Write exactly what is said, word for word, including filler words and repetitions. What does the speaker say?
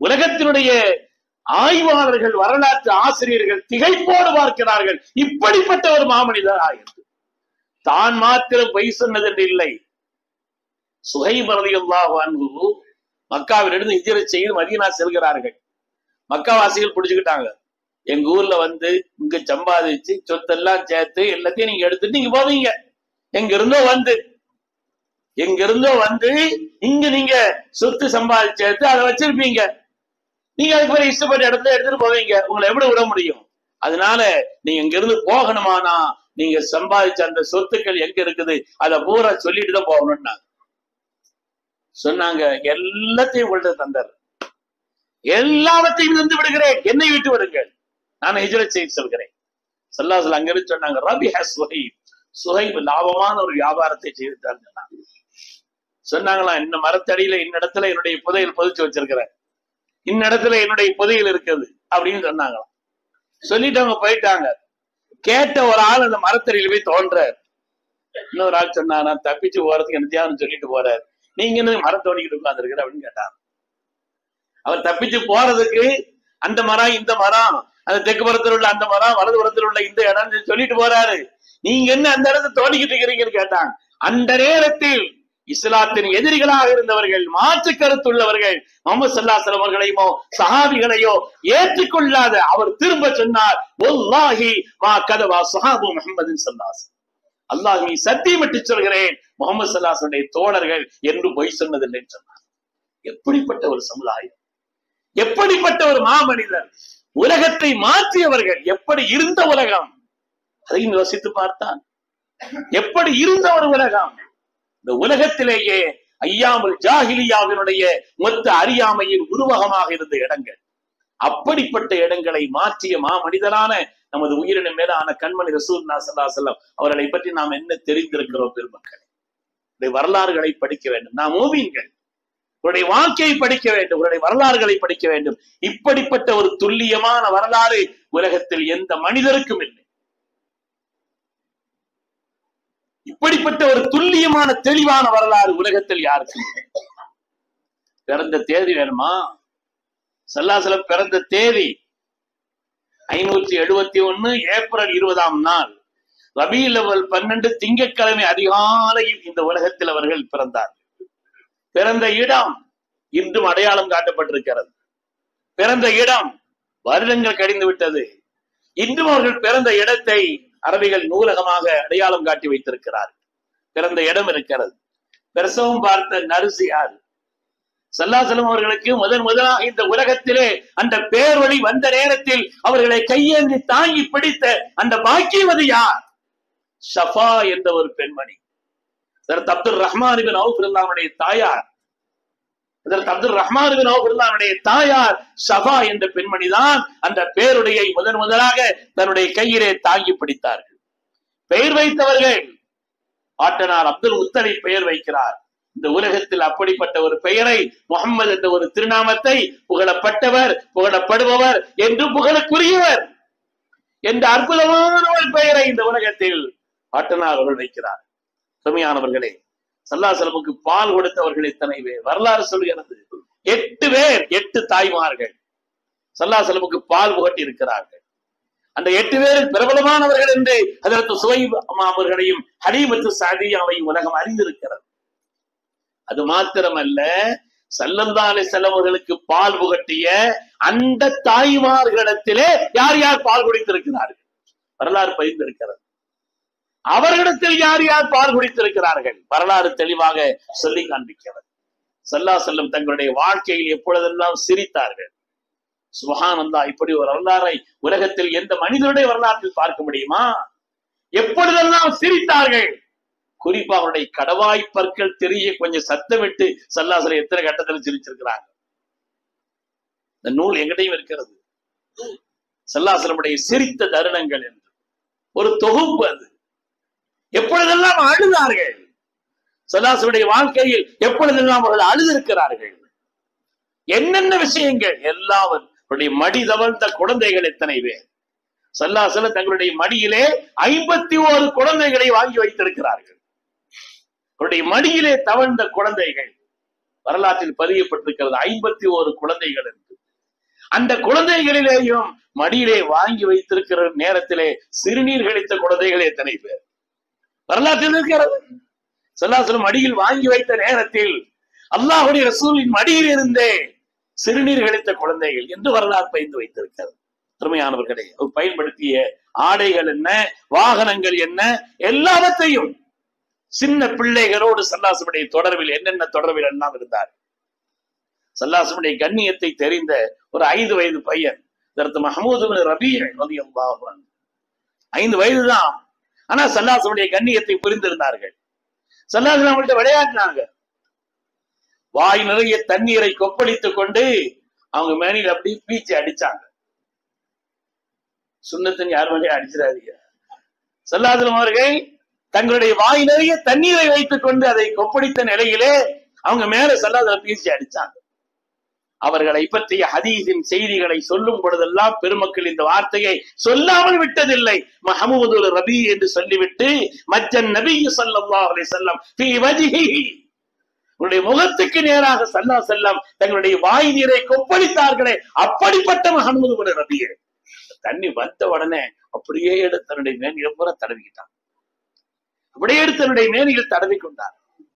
உலகத்தினுடைய ஆய்வாளர்கள், வரலாற்று ஆசிரியர்கள் திகைப்போடு பார்க்கிறார்கள். இப்படிப்பட்ட ஒரு மாமனிதர் ஆயிற்று. தான் மாத்திரம் பொய் சொன்னது என்று இல்லை. சுஹைப் ரலியல்லாஹு அன்ஹு மக்காவிலிருந்து ஹிஜ்ரத் செய்து மதீனா செல்கிறார்கள். மக்காவாசிகள் பிடிச்சுக்கிட்டாங்க. எங்க ஊர்ல வந்து இங்க சம்பாதிச்சு சொத்தெல்லாம் சேர்த்து எல்லாத்தையும் நீங்க எடுத்துட்டு நீங்க போவீங்க. எங்க இருந்தோ வந்து எங்க இருந்தோ வந்து இங்க நீங்க சொத்து சம்பாதிச்சு சேர்த்து அதை வச்சிருப்பீங்க. நீங்க அதுக்கு பிறகு இஷ்டப்பட்ட இடத்துல எடுத்துட்டு போவீங்க. உங்களை எப்படி விட முடியும்? அதனால நீங்க இங்க இருந்து போகணுமானா நீங்க சம்பாதிச்ச அந்த சொத்துக்கள் எங்க இருக்குது அதை பூரா சொல்லிட்டு தான் போகணும்னா சொன்னாங்க. எல்லாத்தையும் உங்கள்ட்ட தந்தார். எல்லாவற்றையும் தந்து விடுகிறேன், என்னை விட்டு விடுங்கள், நான் ஹிஜ்ரத் செய்து சொல்கிறேன். ஸல்லல்லாஹு அலைஹி வஸல்லம் அங்கிருந்து சொன்னாங்க, ரபிஹ சுஹைப், சுஹைப் லாபமான ஒரு வியாபாரத்தை செய்து தந்தாங்க. சொன்னாங்களா, இந்த மரத்தடியில இன்னிடத்துல என்னுடைய புதையல் பதிச்சு வச்சிருக்கிறேன், இன்னிடத்துல என்னுடைய புதையல் இருக்குது அப்படின்னு சொன்னாங்களாம். சொல்லிட்டு அவங்க போயிட்டாங்க. கேட்ட ஒரு ஆள் அந்த மரத்தடியில போய் தோன்றார். இன்னொரு ஆள் சொன்னா, நான் தப்பிச்சு போறதுக்கு என்னத்தையாவது சொல்லிட்டு போறாரு, நீங்க என்ன மரத்தோடிக்கிட்டு உட்கார்ந்துருக்கிற அப்படின்னு கேட்டாங்க. அவர் தப்பிச்சு போறதுக்கு அந்த மரம் இந்த மரம், அந்த தெற்கு புறத்தில் உள்ள அந்த மரம், வலது புறத்தில் உள்ள இந்த இடம் சொல்லிட்டு போறாரு, நீங்க என்ன அந்த இடத்தை தோண்டிக்கிட்டு இருக்கிறீங்கன்னு கேட்டாங்க. அந்த நேரத்தில் இஸ்லாத்தின் எதிரிகளாக இருந்தவர்கள், மாற்று கருத்துள்ளவர்கள், முஹம்மது ஸல்லல்லாஹு அலைஹி வஸல்லம் அவர்களையோ சஹாபிகளையோ ஏற்றுக்கொள்ளாத அவர் திரும்ப சொன்னார், வல்லாஹி மா கதவா ஸஹாபு முஹம்மதின் ஸல்லல்லாஹு அலைஹி வஸல்லம், அல்லாஹ்வை சத்தியமிட்டு சொல்கிறேன், முஹம்மது ஸல்லல்லாஹு அலைஹி வஸல்லம் தோழர்கள் என்று பொய் சொன்னதில்லை சொன்னார். எப்படிப்பட்ட ஒரு சமுதாயம், எப்படிப்பட்ட ஒரு மாமனிதர், உலகத்தை மாற்றியவர்கள். எப்படி இருந்த உலகம் அதையும் யோசித்து பார்த்தான். எப்படி இருந்த ஒரு உலகம். இந்த உலகத்திலேயே ஐயாமுல் ஜாஹிலியாவினுடைய மொத்த அறியாமையின் உருவகமாக இருந்த இடங்கள், அப்படிப்பட்ட இடங்களை மாற்றிய மாமனிதரான நமது உயிரின மேலான கண்மணி ரசூலுல்லாஹி ஸல்லல்லாஹு அலைஹி வஸல்லம் அவர்களை பற்றி நாம் என்ன தெரிந்திருக்கிறோம் பெருமக்களே? இந்த வரலாறுகளை படிக்க வேண்டும். நாம் மூவிங்கள் உங்களுடைய வாழ்க்கையை படிக்க வேண்டும், உங்களுடைய வரலாறுகளை படிக்க வேண்டும். இப்படிப்பட்ட ஒரு துல்லியமான வரலாறு உலகத்தில் எந்த மனிதருக்கும் இல்லை. இப்படிப்பட்ட ஒரு துல்லியமான தெளிவான வரலாறு உலகத்தில் யாருக்கும் இல்லை. பிறந்த தேதி வேணுமா? ஸல்லல்லாஹு அலைஹி வஸல்லம் பிறந்த தேதி ஐநூற்றி எழுபத்தி ஒன்னு ஏப்ரல் இருபதாம் நாள் ரபீஉல் அவ்வல் பன்னெண்டு திங்கட்கிழமை அதிகாலையில் இந்த உலகத்தில் அவர்கள் பிறந்தார்கள். பிறந்த இடம் இன்றும் அடையாளம் காட்டப்பட்டிருக்கிறது. பிறந்த இடம் வருடங்கள் கழிந்து விட்டது. இன்றும் அவர்கள் பிறந்த இடத்தை அரபிகள் நூலகமாக அடையாளம் காட்டி வைத்திருக்கிறார். பிறந்த இடம் இருக்கிறது. பிரசவம் பார்த்த நர்சு யார்? ஸல்லல்லாஹு அலைஹி வஸல்லம் அவர்களுக்கு முதன் முதலாக இந்த உலகத்திலே அந்த பேரொளி வந்த நேரத்தில் அவர்களை கையேந்தி தாங்கி பிடித்த அந்த பாக்கியவதி யார்? ஷஃபா என்ற ஒரு பெண்மணி. அதற்கு அப்துல் ரஹ்மான் இப்னு அவுஃப் ரலியல்லாஹுடைய தாயார். அதற்கு அப்துல் ரஹ்மான் இப்னு அவுஃப் ரலியல்லாஹுடைய தாயார் ஷஃபா என்ற பெண்மணி தான் அந்த பேருடையை முதன் முதலாக தன்னுடைய கையிலே தாங்கி பிடித்தார்கள். பெயர் வைத்தவர்கள் ஆட்டனார் அப்துல் முத்தலிப் பெயர் வைக்கிறார். இந்த உலகத்தில் அப்படிப்பட்ட ஒரு பெயரை, முஹம்மது என்ற ஒரு திருநாமத்தை புகழப்பட்டவர், புகழப்படுபவர் என்று புகழுக்குரியவர் என்ற அற்புதமான ஒரு பெயரை இந்த உலகத்தில் ஆட்டனார் அவர்கள் வைக்கிறார். சுமையானவர்களே, ஸல்லல்லாஹு அலைஹி வஸல்லமுக்கு பால் கொடுத்தவர்கள் எத்தனை பேர்? வரலாறு சொல்கிறது. எட்டு பேர், எட்டு தாய்மார்கள் ஸல்லல்லாஹு அலைஹி வஸல்லமுக்கு பால் புகட்டி இருக்கிறார்கள். அந்த எட்டு பேரில் பிரபலமானவர்கள் என்று ஹஜ்ரத் சுவைப் அவர்களையும் ஹலீமத்து ஸஅதியாவையும் உலகம் அறிந்திருக்கிறது. அது மாத்திரமல்ல, ஸல்லல்லாஹு அலைஹி வஸல்லம் அவர்களுக்கு பால் புகட்டிய அந்த தாய்மார்களிடத்திலே யார் யார் பால் குடித்திருக்கிறார்கள் வரலாறு பதிந்திருக்கிறது. அவர்களிடத்தில் யார் யார் பால் குடித்திருக்கிறார்கள் வரலாறு தெளிவாக சொல்லி காண்பிக்கிறது. ஸல்லல்லாஹு அலைஹி வஸல்லம் தங்களுடைய வாழ்க்கையில் எப்பொழுதெல்லாம் சிரித்தார்கள். சுப்ஹானல்லாஹ், இப்படி ஒரு வரலாறை உலகத்தில் எந்த மனிதனுடைய வரலாற்றில் பார்க்க முடியுமா? எப்பொழுதெல்லாம் சிரித்தார்கள். குறிப்பா அவருடைய கடவாய் பற்கள் தெரிய கொஞ்சம் சத்தமிட்டு ஸல்லல்லாஹு அலைஹி வஸல்லம் எத்தனை கட்டத்தில் சிரிச்சிருக்கிறாங்க. இந்த நூல் எங்கிட்டையும் இருக்கிறது. ஸல்லல்லாஹு அலைஹி வஸல்லம் சிரித்த தருணங்கள் என்று ஒரு தொகுப்பு. அது எப்பொழுதெல்லாம் அழுதார்கள். ஸல்லல்லாஹு அலைஹி வஸல்லம் வாழ்க்கையில் எப்பொழுதெல்லாம் அவர்கள் அழுதிருக்கிறார்கள். என்னென்ன விஷயங்கள் எல்லாவற்றையும் மடி தவழ்ந்த குழந்தைகள் எத்தனை பேர். ஸல்லல்லாஹு அலைஹி வஸல்லம் தங்களுடைய மடியிலே ஐம்பத்தி ஓரு குழந்தைகளை வாங்கி வைத்திருக்கிறார்கள். அவருடைய மடியிலே தவழ்ந்த குழந்தைகள் வரலாற்றில் பதியப்பட்டிருக்கிறது. ஐம்பத்தி ஓரு குழந்தைகள் என்று அந்த குழந்தைகளிலேயும் மடியிலே வாங்கி வைத்திருக்கிற நேரத்திலே சிறுநீர் கழித்த குழந்தைகள் எத்தனை பேர் வரலாற்றில் இருக்கிறது. ஸல்லல்லாஹு மடியில் வாங்கி வைத்த நேரத்தில் அல்லாஹ்வுடைய ரசூலின் மடியில் இருந்தே சிறுநீர் கழித்த குழந்தைகள் என்று வரலாறு பயந்து வைத்திருக்கிறது. அருமையானவர்களே, அவர் பயன்படுத்திய ஆடைகள் என்ன, வாகனங்கள் என்ன, எல்லாவற்றையும் சின்ன பிள்ளைகளோடு ஸல்லல்லாஹு தொடர்பில் என்னென்ன தொடர்பில் எல்லாம் இருந்தார். ஸல்லல்லாஹு கண்ணியத்தை தெரிந்த ஒரு ஐந்து வயது பையன் மஹ்மூத் இப்னு ரபீ ரலியல்லாஹு அன்ஹு, ஐந்து வயதுதான். ஆனா ஸல்லல்லாஹு கண்ணியத்தை புரிந்திருந்தார்கள். ஸல்லல்லாஹு அவங்கள்ட்ட விளையாடினாங்க. வாய் நிறைய தண்ணீரை கொப்பளித்துக் கொண்டு அவங்க மேனியில் அப்படி பீச்சு அடிச்சாங்க. சுன்னத்தின் யார் மேலே அடிச்சிடாதீங்க. ஸல்லல்லாஹு அவர்கள் தங்களுடைய வாய் நிறைய தண்ணீரை வைத்துக் கொண்டு அதை கொப்பளித்த நிலையிலே அவங்க மேல ஸல்லல்லாஹு பீச்சு அடிச்சாங்க. அவர்களை பற்றிய ஹதீஸின் செய்திகளை சொல்லும் பொழுதெல்லாம் பெருமக்கள் இந்த வார்த்தையை சொல்லாமல் விட்டதில்லை. மஹ்மூது ரபீ என்று சொல்லிவிட்டு மஜ்ஜன் நபி ஸல்லல்லாஹு அலைஹி வஸல்லம் ஃபீ வஜ்ஹிஹி, உங்களுடைய முகத்துக்கு நேராக ஸல்லல்லாஹு அலைஹி வஸல்லம் தங்களுடைய வாய் நீரை கொப்பளித்தார்களே, அப்படிப்பட்ட மஹ்மூது இப்னு ரபீ தண்ணி வந்த உடனே அப்படியே எடுத்து தன்னுடைய மேனியில் பூரா தடவிக்கிட்டான். அப்படியே எடுத்து தன்னுடைய மேனியில் தடவி கொண்டார்.